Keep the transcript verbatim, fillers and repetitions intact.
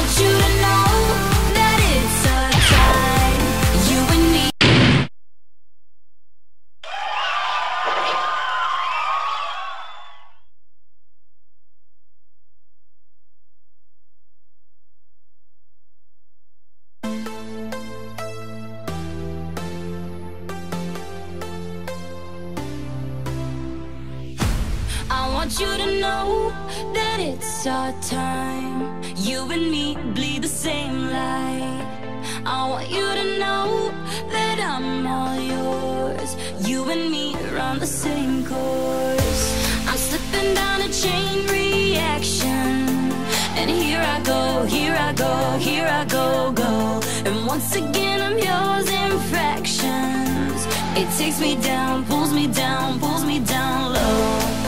you to know that it's our time, you and me. I want you to know that it's our time, you and me bleed the same light. I want you to know that I'm all yours, you and me run the same course. I'm slipping down a chain reaction, and here I go, here I go, here I go, go. And once again I'm yours in fractions. It takes me down, pulls me down, pulls me down low.